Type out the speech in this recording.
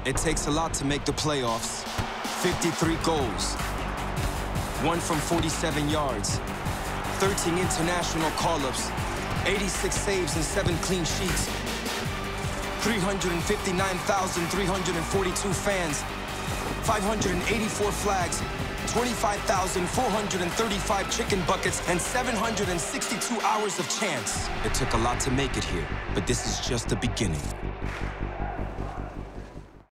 It takes a lot to make the playoffs. 53 goals, 1 from 47 yards, 13 international call-ups, 86 saves and 7 clean sheets, 359,342 fans, 584 flags, 25,435 chicken buckets, and 762 hours of chance. It took a lot to make it here, but this is just the beginning.